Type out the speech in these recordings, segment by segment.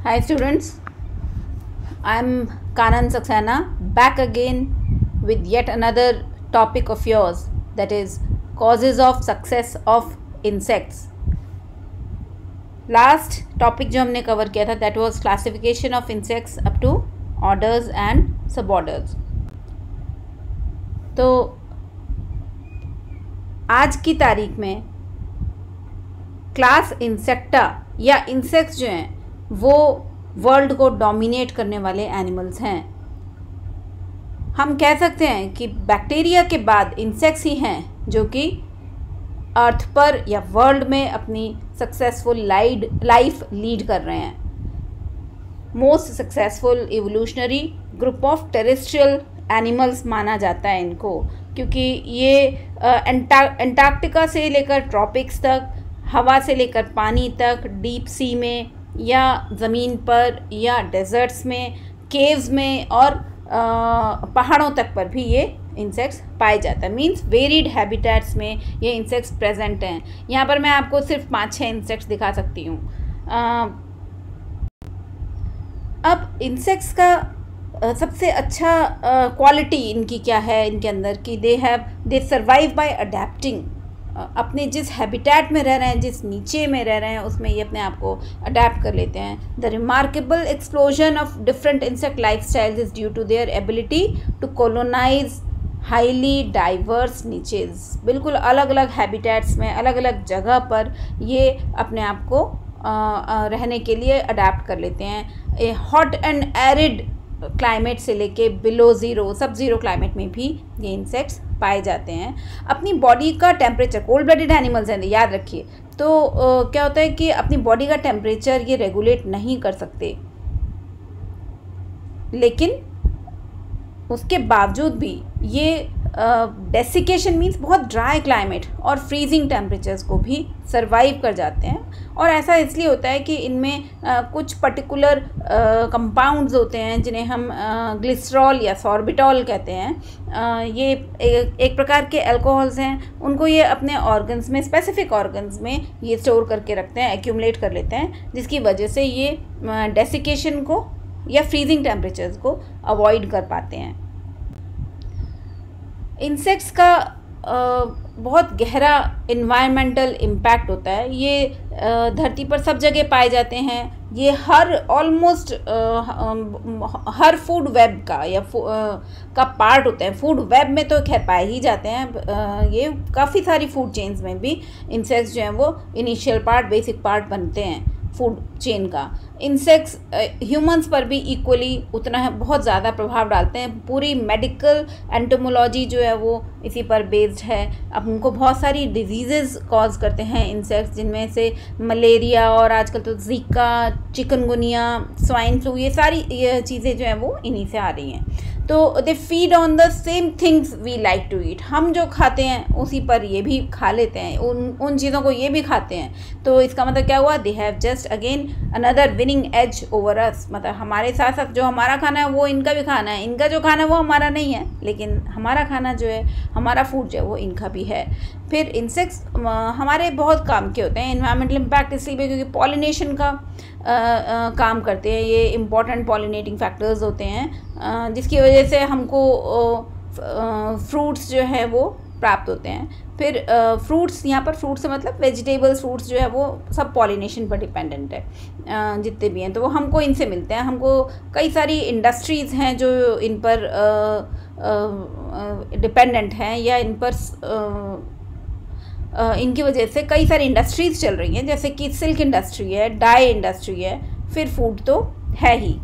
Hi students, I am Kanan Saxena back again with yet another topic of yours, that is causes of success of insects. Last topic जो हमने cover किया था that was classification of insects up to orders and suborders. तो आज की तारीख में class insecta या इंसेक्ट्स जो हैं वो वर्ल्ड को डोमिनेट करने वाले एनिमल्स हैं. हम कह सकते हैं कि बैक्टीरिया के बाद इंसेक्ट्स ही हैं जो कि अर्थ पर या वर्ल्ड में अपनी सक्सेसफुल लाइफ लीड कर रहे हैं. Most successful evolutionary group of terrestrial animals माना जाता है इनको, क्योंकि ये एंटार्क्टिका से लेकर ट्रॉपिक्स तक, हवा से लेकर पानी तक, डीप सी में या ज़मीन पर या डेजर्ट्स में, केव्स में और पहाड़ों तक पर भी ये इंसेक्ट्स पाए जाते हैं. मींस वेरिड हैबिटेट्स में ये इंसेक्ट्स प्रेजेंट हैं. यहाँ पर मैं आपको सिर्फ 5-6 इंसेक्ट्स दिखा सकती हूँ. अब इंसेक्ट्स का सबसे अच्छा क्वालिटी इनकी क्या है इनके अंदर कि दे सर्वाइव बाय अडेप्टिंग. अपने जिस हैबिटेट में रह रहे हैं, जिस नीचे में रह रहे हैं, उसमें ये अपने आप को अडेप्ट कर लेते हैं. The remarkable explosion of different insect life styles is due to their ability to colonise highly diverse niches. बिल्कुल अलग अलग हैबिटेट्स में, अलग अलग जगह पर ये अपने आप को रहने के लिए अडेप्ट कर लेते हैं. हॉट एंड एरिड क्लाइमेट से लेके below zero, sub zero climate में भी ये इंसेक्ट्स पाए जाते हैं. अपनी बॉडी का टेम्परेचर, कोल्ड ब्लडेड एनिमल्स हैं याद रखिए, तो क्या होता है कि अपनी बॉडी का टेम्परेचर ये रेगुलेट नहीं कर सकते, लेकिन उसके बावजूद भी ये डेसिकेशन मीन्स बहुत ड्राई क्लाइमेट और फ्रीजिंग टेम्परेचर्स को भी सर्वाइव कर जाते हैं. और ऐसा इसलिए होता है कि इनमें कुछ पर्टिकुलर कंपाउंड्स होते हैं जिन्हें हम ग्लिसरॉल या सॉर्बिटॉल कहते हैं. ये एक प्रकार के अल्कोहल्स हैं. उनको ये अपने ऑर्गन्स में, स्पेसिफिक ऑर्गन्स में ये स्टोर करके रखते हैं, एक्यूमुलेट कर लेते हैं, जिसकी वजह से ये डेसिकेशन को या फ्रीजिंग टेम्परेचर्स को अवॉइड कर पाते हैं. इंसेक्ट्स का बहुत गहरा इन्वायरमेंटल इम्पैक्ट होता है. ये धरती पर सब जगह पाए जाते हैं. ये ऑलमोस्ट हर फूड वेब का या का पार्ट होते हैं. फूड वेब में तो खैर पाए ही जाते हैं. ये काफ़ी सारी फूड चेन्स में भी इंसेक्ट्स जो हैं वो इनिशियल पार्ट, बेसिक पार्ट बनते हैं फूड चेन का. इंसेक्ट्स ह्यूमंस पर भी इक्वली उतना बहुत ज़्यादा प्रभाव डालते हैं. पूरी मेडिकल एंटोमोलॉजी जो है वो इसी पर बेस्ड है. अब उनको बहुत सारी डिजीज़ेस कॉज करते हैं इंसेक्ट्स, जिनमें से मलेरिया और आजकल तो ज़िका, चिकनगुनिया, स्वाइन फ्लू, ये सारी चीज़ें जो हैं वो इन्हीं से आ रही हैं. तो they feed on the same things we like to eat. हम जो खाते हैं उसी पर ये भी खा लेते हैं, उन चीज़ों को ये भी खाते हैं. तो इसका मतलब क्या हुआ, they have just again another winning edge over us. मतलब हमारे साथ साथ जो हमारा खाना है वो इनका भी खाना है, इनका जो खाना है वो हमारा नहीं है, लेकिन हमारा खाना जो है, हमारा फूड जो है वो इनका भी है. फिर इंसेक्ट्स हमारे बहुत काम के होते हैं. इन्वायरमेंटल इम्पैक्ट इसलिए भी क्योंकि पॉलिनेशन का काम करते हैं. ये इम्पॉर्टेंट पॉलिनेटिंग फैक्टर्स होते हैं, जिसकी वजह से हमको फ्रूट्स जो है वो प्राप्त होते हैं. फिर फ्रूट्स, यहाँ पर फ्रूट से मतलब वेजिटेबल्स, फ्रूट्स जो है वो सब पॉलिनेशन पर डिपेंडेंट है. जितने भी हैं तो वो हमको इनसे मिलते हैं. हमको कई सारी इंडस्ट्रीज़ हैं जो इन पर डिपेंडेंट हैं, या इन पर इनकी वजह से कई सारी इंडस्ट्रीज़ चल रही हैं, जैसे कि सिल्क इंडस्ट्री है, डाई इंडस्ट्री है, फिर फूड तो है ही.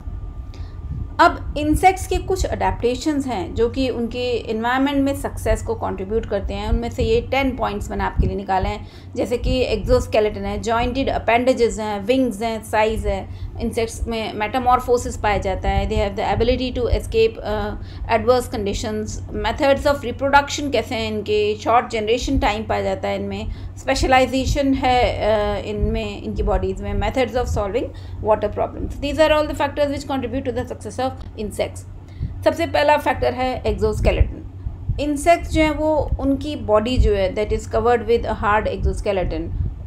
अब इंसेक्ट्स के कुछ अडेप्टेशंस हैं जो कि उनके इन्वायरमेंट में सक्सेस को कंट्रीब्यूट करते हैं. उनमें से ये 10 पॉइंट्स मैंने आपके लिए निकाले हैं, जैसे कि एक्सोस्केलेटन है, जॉइंटेड अपेंडेजेस हैं, विंग्स हैं, साइज है. इंसेक्ट्स में मेटामॉर्फोसिस पाया जाता है. They have the ability to escape adverse conditions. Methods of reproduction कैसे हैं इनके, शॉर्ट जनरेशन टाइम पाया जाता है इनमें. स्पेशलाइजेशन है इनमें, इनकी बॉडीज़ में. Methods of solving water problems. These are all the factors which contribute to the success of insects. सबसे पहला फैक्टर है एक्सोस्केलेटन. इंसेक्ट्स जो हैं वो, उनकी बॉडी जो है that is covered with a hard exoskeleton.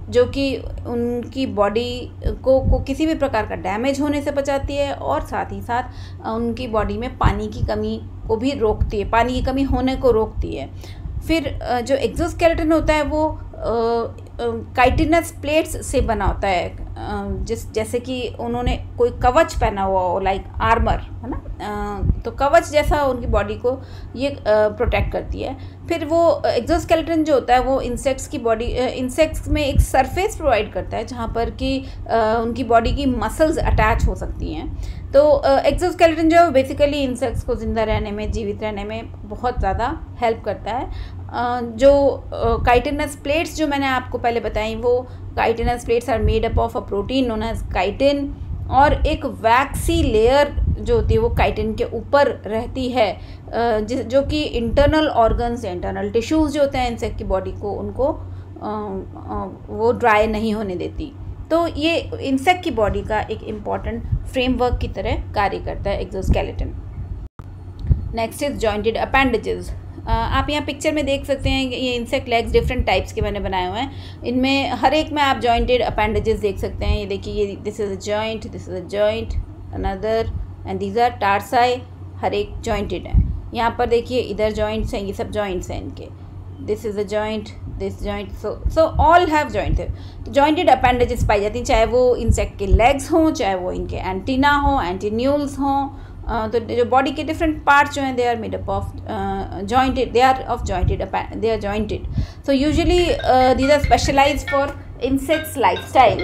जो कि उनकी बॉडी को किसी भी प्रकार का डैमेज होने से बचाती है और साथ ही साथ उनकी बॉडी में पानी की कमी को भी रोकती है, पानी की कमी होने को रोकती है। फिर जो एक्सोस्केलेटन होता है वो काइटिनस प्लेट्स से बना होता है, जैसे कि उन्होंने कोई कवच पहना हुआ हो, लाइक आर्मर, है ना। तो कवच जैसा उनकी बॉडी को ये प्रोटेक्ट करती है। फिर वो एक्सोस्केलेटन जो होता है वो इंसेक्ट्स में एक सरफेस प्रोवाइड करता है जहाँ पर कि उनकी बॉडी की मसल्स अटैच हो सकती हैं। तो एक्सोस्केलेटन जो है बेसिकली इंसेक्ट्स को ज़िंदा रहने में, जीवित रहने में बहुत ज़्यादा हेल्प करता है। जो काइटिनस प्लेट्स जो मैंने आपको पहले बताई, वो chitinous plates are made up of a protein known as chitin, और एक वैक्सी लेयर जो होती है वो काइटिन के ऊपर रहती है, जो कि इंटरनल ऑर्गन्स या इंटरनल टिश्यूज़ जो होते हैं इंसेक्ट की बॉडी को, उनको वो ड्राई नहीं होने देती। तो ये इंसेक्ट की बॉडी का एक इम्पॉर्टेंट फ्रेमवर्क की तरह कार्य करता है exoskeleton. Next is jointed appendages. आप यहाँ पिक्चर में देख सकते हैं ये इंसेक्ट लेग्स डिफरेंट टाइप्स के मैंने बनाए हुए हैं। इनमें हर एक में आप जॉइंटेड अपेंडेजेस देख सकते हैं। ये देखिए, ये this is a joint, this is a joint, another, and these are tarsi. हर एक जॉइंटेड है। यहाँ पर देखिए इधर जॉइंट्स हैं, ये सब जॉइंट्स हैं इनके। This is a joint, this joint, so all have joint. तो जॉइंटेड अपेंडेजेस पाई जाती हैं, चाहे वो इंसेक्ट के लेग्स हों, चाहे वो इनके एंटीना हों, एंटीन्यूल्स हों। तो जो बॉडी के डिफरेंट पार्ट्स जो हैं they are made up of jointed, they are of jointed, they are jointed. So usually these are specialized for insects lifestyle.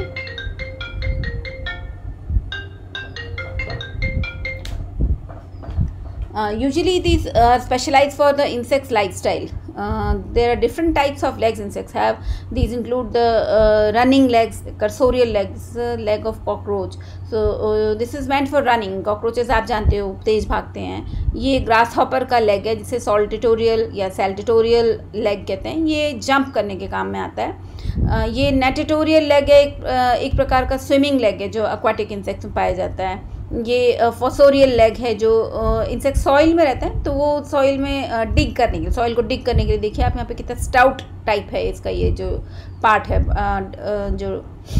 Usually these are specialized for the insect's lifestyle. There are different types of legs insects have. These include the running legs, cursorial legs, leg of cockroach. So this is meant for running. Cockroaches आप जानते हो तेज भागते हैं। ये grass hopper का leg है जिसे सॉल्टिटोरियल या सेल्टिटोरियल लेग कहते हैं। ये जंप करने के काम में आता है। ये नेटेटोरियल लेग है, एक प्रकार का स्विमिंग लेग है जो एक्वाटिक इंसेक्ट्स में पाया जाता है। ये फॉसोरियल लेग है जो इंसेक्ट सॉइल में रहता है, तो वो सॉइल में डिग करने के लिए, सॉइल को डिग करने के लिए देखिए आप यहाँ पे कितना स्टाउट टाइप है इसका ये जो पार्ट है, जो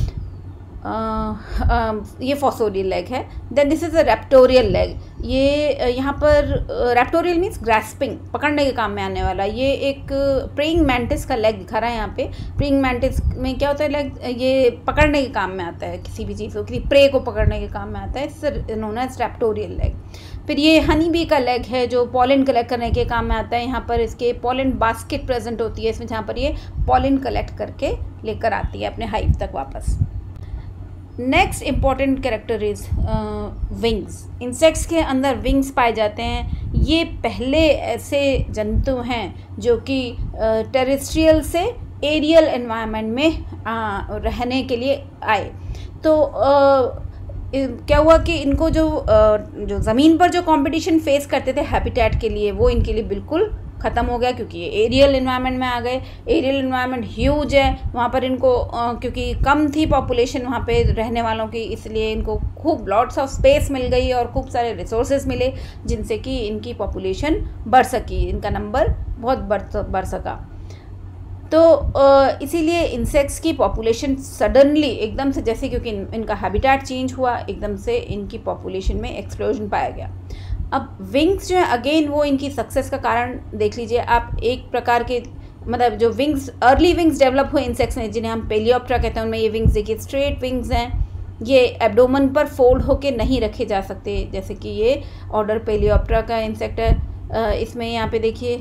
ये फॉसोरियल लेग है। Then this is a raptorial leg. ये यहाँ पर रेप्टोरियल मीन्स ग्रास्पिंग, पकड़ने के काम में आने वाला। ये एक प्रेइंग मैंटिस का लेग दिखा रहा है यहाँ पे। प्रेइंग मैंटिस में क्या होता है लेग, ये पकड़ने के काम में आता है, किसी भी चीज़ को, किसी प्रे को पकड़ने के काम में आता है। It's known as raptorial leg. फिर ये हनी बी का लेग है जो पॉलन कलेक्ट करने के काम में आता है। यहाँ पर इसके पॉलन बास्केट प्रेजेंट होती है इसमें, जहाँ पर ये पॉलन कलेक्ट करके लेकर आती है अपने हाइव तक वापस। Next important character is wings. Insects के अंदर विंग्स पाए जाते हैं। ये पहले ऐसे जंतु हैं जो कि टेरेस्ट्रियल से एरियल एनवायरनमेंट में रहने के लिए आए। तो क्या हुआ कि इनको जो ज़मीन पर जो कंपटीशन फेस करते थे हैबिटेट के लिए, वो इनके लिए बिल्कुल ख़त्म हो गया क्योंकि ये एरियल एनवायरनमेंट में आ गए। एरियल एनवायरनमेंट ह्यूज है, वहाँ पर इनको क्योंकि कम थी पॉपुलेशन वहाँ पे रहने वालों की, इसलिए इनको खूब लॉट्स ऑफ स्पेस मिल गई और खूब सारे रिसोर्सेज मिले जिनसे कि इनकी पॉपुलेशन बढ़ सकी, इनका नंबर बहुत बढ़ सका। तो इसीलिए इंसेक्ट्स की पॉपुलेशन सडनली एकदम से, जैसे क्योंकि इनका हैबिटेट चेंज हुआ, एकदम से इनकी पॉपुलेशन में एक्सप्लोजन पाया गया। अब विंग्स जो है अगेन वो इनकी सक्सेस का कारण देख लीजिए आप। एक प्रकार के मतलब जो विंग्स, अर्ली विंग्स डेवलप हुए इंसेक्ट्स में जिन्हें हम पेलियोप्टेरा कहते हैं, उनमें ये विंग्स देखिए स्ट्रेट विंग्स हैं। ये एब्डोमेन पर फोल्ड होके नहीं रखे जा सकते, जैसे कि ये ऑर्डर पेलियोप्टेरा का इंसेक्ट है। इसमें यहाँ पे देखिए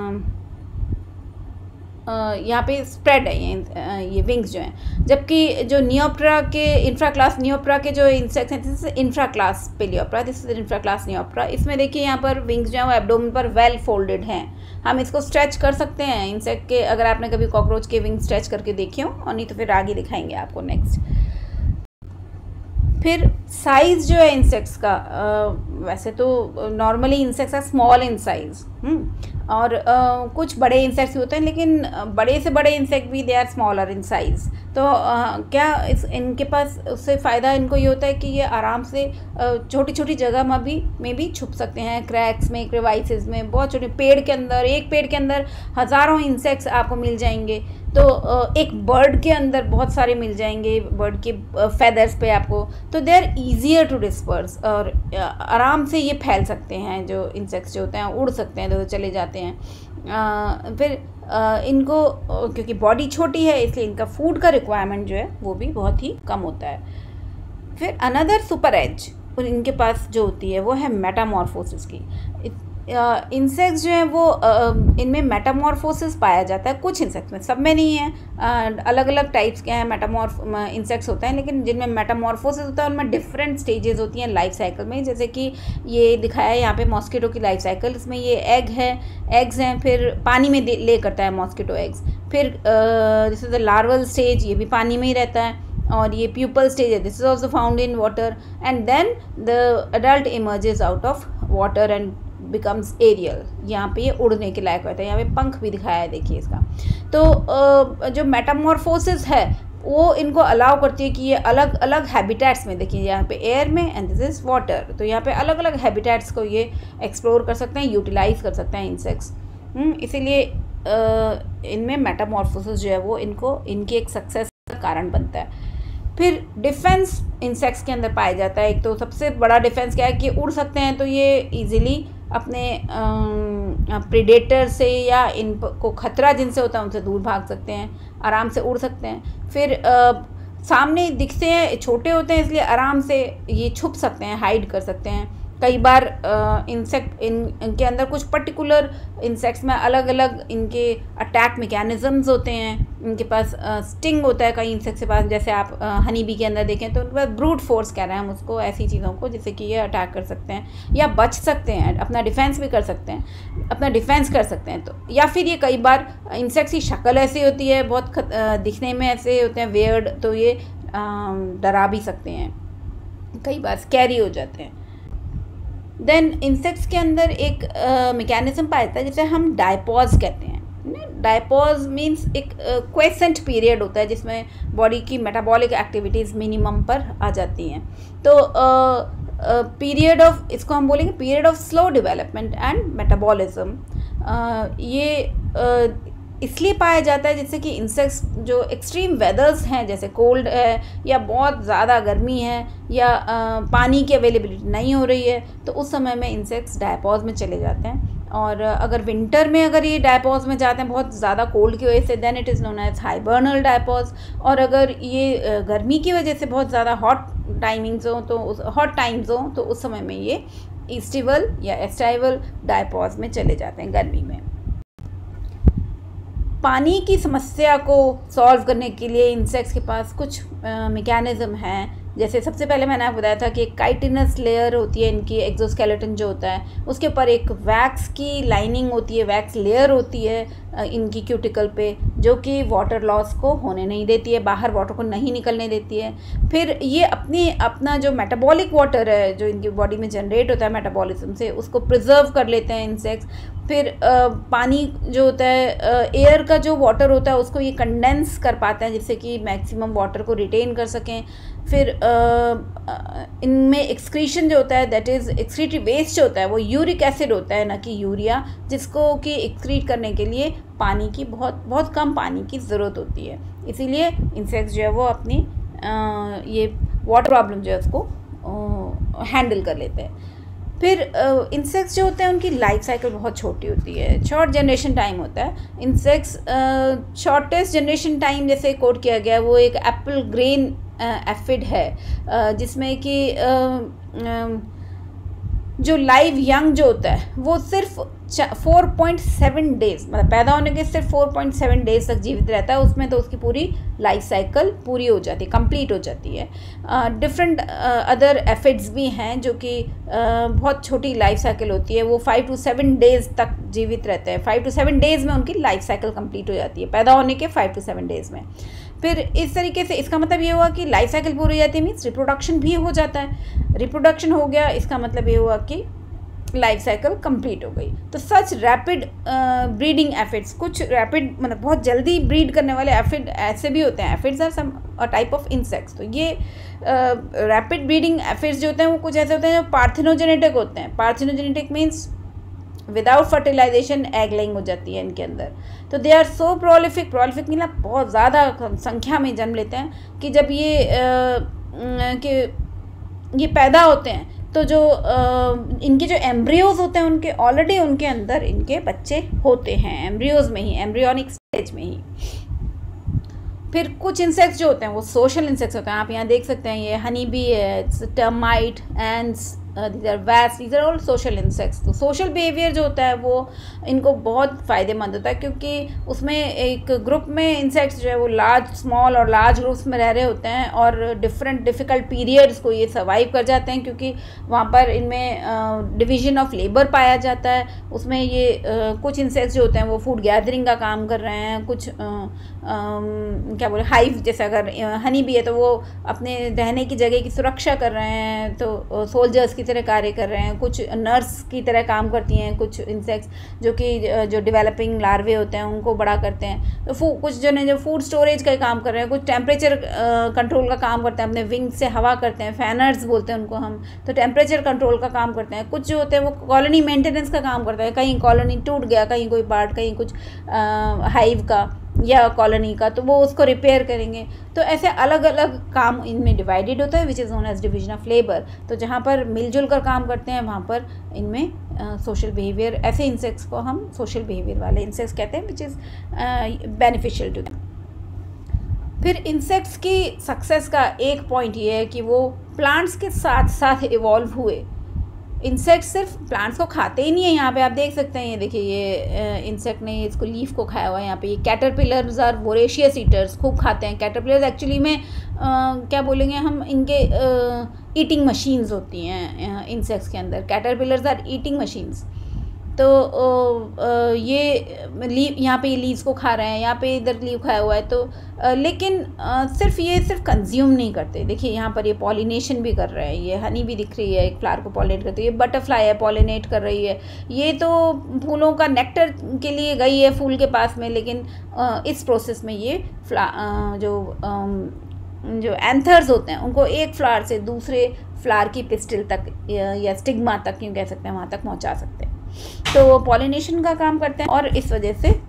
यहाँ पे स्प्रेड है ये विंग्स जो हैं। जबकि जो नियोप्टेरा के इंफ्रा क्लास नियोप्टेरा के जो इंसेक्ट्स हैं, this is infraclass Paleoptera, this is infraclass Neoptera. इसमें देखिए यहाँ पर विंग्स जो हैं वो एब्डोमेन पर वेल फोल्डेड हैं। हम इसको स्ट्रेच कर सकते हैं इंसेक्ट के, अगर आपने कभी कॉकरोच के विंग स्ट्रेच करके देखे हो, और नहीं तो फिर आगे दिखाएंगे आपको नेक्स्ट। फिर साइज़ जो है इंसेक्ट्स का, वैसे तो normally insects are small in size, और कुछ बड़े इंसेक्ट्स भी होते हैं, लेकिन बड़े से बड़े इंसेक्ट भी they are smaller in size. तो क्या इनके पास उससे फ़ायदा इनको ये होता है कि ये आराम से छोटी छोटी जगह में भी छुप सकते हैं, क्रैक्स में, क्रेवाइसेस में, बहुत छोटे पेड़ के अंदर, एक पेड़ के अंदर हज़ारों इंसेक्ट्स आपको मिल जाएंगे। तो एक बर्ड के अंदर बहुत सारे मिल जाएंगे, बर्ड के फेदर्स पे आपको, तो they are easier to disperse, और आराम से ये फैल सकते हैं, जो इंसेक्ट्स जो होते हैं उड़ सकते हैं, तो चले जाते हैं। फिर इनको क्योंकि बॉडी छोटी है इसलिए इनका फूड का रिक्वायरमेंट जो है वो भी बहुत ही कम होता है। फिर अनदर सुपर एज इनके पास जो होती है वो है मेटामॉर्फोसिस की। इंसेक्ट्स जो हैं वो इनमें मेटामॉर्फोसिस पाया जाता है कुछ इंसेक्ट्स में, सब में नहीं है। अलग अलग टाइप्स के हैं मेटामॉर्फ इंसेक्ट्स होते हैं, लेकिन जिनमें मेटामॉर्फोसिस होता है उनमें डिफरेंट स्टेजेस होती हैं लाइफ साइकिल में। जैसे कि ये दिखाया है यहाँ पे मॉस्किटो की लाइफ साइकिल, इसमें ये एग्स हैं, फिर पानी में ले करता है मॉस्किटो एग्स, फिर जैसे द लार्वल स्टेज ये भी पानी में ही रहता है, और ये प्यूपल स्टेज है, this is also found in water, and then the adult emerges out of water and becomes aerial. यहाँ पे ये उड़ने के लायक होता है, यहाँ पे पंख भी दिखाया है देखिए इसका। तो जो मेटामॉर्फोसिस है वो इनको अलाउ करती है कि ये अलग अलग हैबिटेट्स में, देखिए यहाँ पे एयर में एंड दिस इज वाटर, तो यहाँ पे अलग अलग हैबिटेट्स को ये एक्सप्लोर कर सकते हैं, यूटिलाइज कर सकते हैं इंसेक्ट्स। इसीलिए इनमें मेटामॉर्फोसिस जो है वो इनको इनकी एक सक्सेस का कारण बनता है। फिर डिफेंस इंसेक्ट्स के अंदर पाया जाता है। एक तो सबसे बड़ा डिफेंस क्या है कि उड़ सकते हैं, तो ये इजीली अपने प्रेडेटर से या इनको खतरा जिनसे होता है उनसे दूर भाग सकते हैं, आराम से उड़ सकते हैं। फिर सामने दिखते हैं, छोटे होते हैं इसलिए आराम से ये छुप सकते हैं, हाइड कर सकते हैं। कई बार इनके अंदर कुछ पर्टिकुलर इंसेक्ट्स में अलग अलग इनके अटैक मैकेनिज्म्स होते हैं। इनके पास स्टिंग होता है कई इंसेक्ट्स के पास, जैसे आप हनी बी के अंदर देखें तो उनके पास ब्रूट फोर्स कह रहे हैं हम उसको, ऐसी चीज़ों को जिससे कि ये अटैक कर सकते हैं या बच सकते हैं, अपना डिफेंस भी कर सकते हैं, अपना डिफेंस कर सकते हैं। तो या फिर ये कई बार इंसेक्ट्स की शक्ल ऐसी होती है, बहुत दिखने में ऐसे होते हैं वियर्ड, तो ये डरा भी सकते हैं, कई बार स्कैरी हो जाते हैं। देन इंसेक्ट्स के अंदर एक मैकेनिज्म पाया जाता है जिसे हम डायपॉज कहते हैं। डायपॉज मीन्स एक क्वेसेंट पीरियड होता है जिसमें बॉडी की मेटाबॉलिक एक्टिविटीज़ मिनिमम पर आ जाती हैं। तो पीरियड ऑफ, इसको हम बोलेंगे period of slow development and metabolism. ये इसलिए पाया जाता है जिससे कि इंसेक्ट्स जो एक्सट्रीम वेदर्स हैं, जैसे कोल्ड है या बहुत ज़्यादा गर्मी है या पानी की अवेलेबिलिटी नहीं हो रही है, तो उस समय में इंसेक्ट्स डायपॉज में चले जाते हैं। और अगर विंटर में अगर ये डायपॉज में जाते हैं बहुत ज़्यादा कोल्ड की वजह से, then it is known as hibernal diapause. और अगर ये गर्मी की वजह से बहुत ज़्यादा हॉट टाइमिंग्स हो, तो हॉट टाइम्स हो, तो उस समय में ये ईस्टिवल या एस्टाइवल डायपॉज में चले जाते हैं गर्मी में। पानी की समस्या को सॉल्व करने के लिए इंसेक्ट्स के पास कुछ मैकेनिज्म हैं। जैसे सबसे पहले मैंने आपको बताया था कि एक काइटिनस लेयर होती है इनकी, एक्सोस्केलेटन जो होता है, उसके ऊपर एक वैक्स की लाइनिंग होती है, वैक्स लेयर होती है इनकी क्यूटिकल पे, जो कि वाटर लॉस को होने नहीं देती है, बाहर वाटर को नहीं निकलने देती है। फिर ये अपना जो मेटाबॉलिक वाटर है जो इनकी बॉडी में जनरेट होता है मेटाबॉलिज्म से, उसको प्रिजर्व कर लेते हैं इंसेक्ट्स। फिर पानी जो होता है, एयर का जो वाटर होता है उसको ये कंडेंस कर पाते हैं जिससे कि मैक्सिमम वाटर को रिटेन कर सकें। फिर इनमें एक्सक्रीशन जो होता है, दैट इज़ एक्सक्रीटरी वेस्ट जो होता है वो यूरिक एसिड होता है, ना कि यूरिया, जिसको कि एक्सक्रीट करने के लिए पानी की बहुत कम पानी की ज़रूरत होती है। इसीलिए इंसेक्ट्स जो है वो अपनी ये वाटर प्रॉब्लम जो है उसको हैंडल कर लेते हैं। फिर इंसेक्ट्स जो होते हैं उनकी लाइफ साइकिल बहुत छोटी होती है, शॉर्ट जनरेशन टाइम होता है। इंसेक्ट्स शॉर्टेस्ट जनरेशन टाइम जैसे कोट किया गया है वो एक एप्पल ग्रेन एफिड है, जिसमें कि जो लाइव यंग जो होता है वो सिर्फ 4.7 डेज, मतलब पैदा होने के सिर्फ 4.7 डेज तक जीवित रहता है, उसमें तो उसकी पूरी लाइफ साइकिल पूरी हो जाती है, कंप्लीट हो जाती है। डिफरेंट अदर एफिड्स भी हैं जो कि बहुत छोटी लाइफ साइकिल होती है, वो 5 to 7 डेज तक जीवित रहते हैं। 5 to 7 डेज में उनकी लाइफ साइकिल कंप्लीट हो जाती है, पैदा होने के 5 to 7 डेज में। फिर इस तरीके से इसका मतलब ये हुआ कि लाइफ साइकिल पूरी हो जाती है, मीन्स रिप्रोडक्शन भी हो जाता है। रिप्रोडक्शन हो गया, इसका मतलब ये हुआ कि लाइफ साइकिल कंप्लीट हो गई। तो सच रैपिड ब्रीडिंग एफिड्स, कुछ रैपिड मतलब बहुत जल्दी ब्रीड करने वाले एफिड ऐसे भी होते हैं, aphids are some type of insects. तो ये रैपिड ब्रीडिंग एफिड्स जो होते हैं वो कुछ ऐसे होते हैं जो पार्थिनोजेनेटिक होते हैं। Parthenogenetic means without fertilization egg laying हो जाती है इनके अंदर। तो दे आर सो प्रोलिफिक मतलब बहुत ज़्यादा संख्या में जन्म लेते हैं कि जब ये पैदा होते हैं तो जो इनके जो एम्ब्रियोज होते हैं उनके ऑलरेडी उनके अंदर इनके बच्चे होते हैं, एम्ब्रियोज में ही, एम्ब्रियोनिक स्टेज में ही। फिर कुछ इंसेक्ट्स जो होते हैं वो सोशल इंसेक्ट्स होते हैं। आप यहाँ देख सकते हैं, ये हनी बी है, टर्माइट, एंड्स, दीज आर वैस, these are all social insects. तो सोशल बिहेवियर जो होता है वो इनको बहुत फ़ायदेमंद होता है, क्योंकि उसमें एक ग्रुप में इंसेक्ट्स जो है वो लार्ज, स्मॉल और लार्ज ग्रुप्स में रह रहे होते हैं और डिफरेंट डिफ़िकल्ट पीरियड्स को ये सर्वाइव कर जाते हैं, क्योंकि वहाँ पर इनमें डिवीजन ऑफ लेबर पाया जाता है। उसमें ये कुछ इंसेक्ट्स जो होते हैं वो फूड गैदरिंग का काम कर रहे हैं, कुछ क्या बोले, हाइव, जैसे अगर हनी बी है तो वो अपने रहने की जगह की सुरक्षा कर रहे हैं, तो सोल्जर्स की तरह कार्य कर रहे हैं। कुछ नर्स की तरह काम करती हैं कुछ इंसेक्ट्स, जो कि जो डेवलपिंग लार्वे होते हैं उनको बड़ा करते हैं। तो कुछ जो फूड स्टोरेज का काम कर रहे हैं, कुछ टेम्परेचर कंट्रोल का काम करते हैं, अपने विंग से हवा करते हैं, फैनर्स बोलते हैं उनको हम, तो टेम्परेचर कंट्रोल का काम करते हैं। कुछ जो होते हैं वो कॉलोनी मेंटेनेंस का काम करते हैं, कहीं कॉलोनी टूट गया, कहीं कोई पार्ट, कहीं कुछ हाइव का या कॉलोनी का, तो वो उसको रिपेयर करेंगे। तो ऐसे अलग अलग काम इनमें डिवाइडेड होता है, which is known as division of labour. तो जहाँ पर मिलजुल कर काम करते हैं वहाँ पर इनमें सोशल बिहेवियर, ऐसे इंसेक्ट्स को हम सोशल बिहेवियर वाले इंसेक्ट्स कहते हैं, which is beneficial to them. फिर इंसेक्ट्स की सक्सेस का एक पॉइंट ये है कि वो प्लांट्स के साथ साथ इवॉल्व हुए। इंसेक्ट्स सिर्फ प्लांट्स को खाते ही नहीं है। यहाँ पे आप देख सकते हैं, ये देखिए, ये इंसेक्ट ने इसको लीफ को खाया हुआ है। यहाँ पे ये कैटरपिलर्स और वोरेशियस ईटर्स खूब खाते हैं। कैटरपिलर्स एक्चुअली में क्या बोलेंगे हम, इनके ईटिंग मशीन्स होती हैं इंसेक्ट्स के अंदर। Caterpillars are eating machines. तो ये लीव, यहाँ पे ये लीव्स को खा रहे हैं, यहाँ पे इधर लीव खाया हुआ है। तो लेकिन सिर्फ कंज्यूम नहीं करते। देखिए यहाँ पर ये पॉलिनेशन भी कर रहे हैं। ये हनी भी दिख रही है, एक फ्लावर को पॉलिनेट करती है। ये बटरफ्लाई है, पॉलिनेट कर रही है। ये तो फूलों का नेक्टर के लिए गई है फूल के पास में, लेकिन इस प्रोसेस में ये जो एंथर्स होते हैं उनको एक फ्लावर से दूसरे फ्लावर की पिस्टिल तक या स्टिग्मा तक, यूँ कह सकते हैं, वहाँ तक पहुँचा सकते हैं। तो वो पॉलिनेशन का काम करते हैं और इस वजह से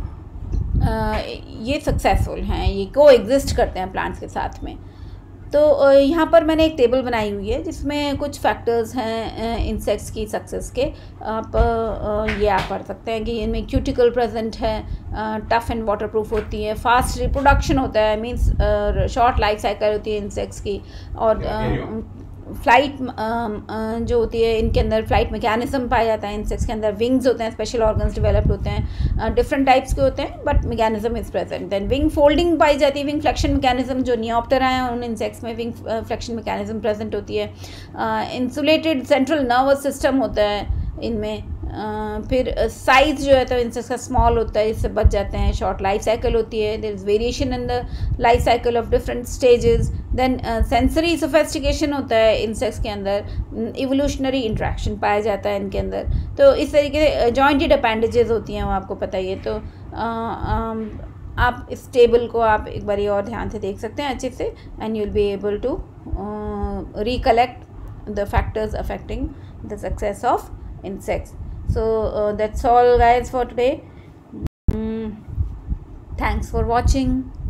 ये सक्सेसफुल हैं, ये को एग्जिस्ट करते हैं प्लांट्स के साथ में। तो यहाँ पर मैंने एक टेबल बनाई हुई है जिसमें कुछ फैक्टर्स हैं इंसेक्ट्स की सक्सेस के। ये आप पढ़ सकते हैं कि इनमें क्यूटिकल प्रेजेंट है, टफ एंड वाटरप्रूफ होती है, फास्ट रिप्रोडक्शन होता है, मींस शॉर्ट लाइफ साइकिल होती है इंसेक्ट्स की, और फ्लाइट जो होती है इनके अंदर फ्लाइट मैकेनिज्म पाया जाता है। इंसेक्ट्स के अंदर विंग्स होते हैं, स्पेशल ऑर्गन्स डेवलप्ड होते हैं, डिफरेंट टाइप्स के होते हैं, but mechanism is present. Then wing folding पाई जाती है, विंग फ्लेक्शन मैकेनिज्म, जो नियोप्टेरा हैं उन इंसेक्ट्स में विंग फ्लेक्शन मैकेनिज्म प्रेजेंट होती है। इंसुलेटेड सेंट्रल नर्वस सिस्टम होता है इनमें। फिर साइज़ जो है तो इंसेक्ट्स का स्मॉल होता है, इससे बच जाते हैं। शॉर्ट लाइफ साइकिल होती है, there is variation in the life cycle of different stages. Then sensory sophistication होता है इंसेक्ट्स के अंदर, इवोल्यूशनरी इंट्रैक्शन पाया जाता है इनके अंदर। तो इस तरीके से जॉइंटेड अपेंडेजेस होती हैं, वो आपको पता ही है। तो आप इस टेबल को आप एक बार और ध्यान से देख सकते हैं अच्छे से, and you will be able to recollect the factors affecting the success of insects. So that's all guys for today. Thanks for watching.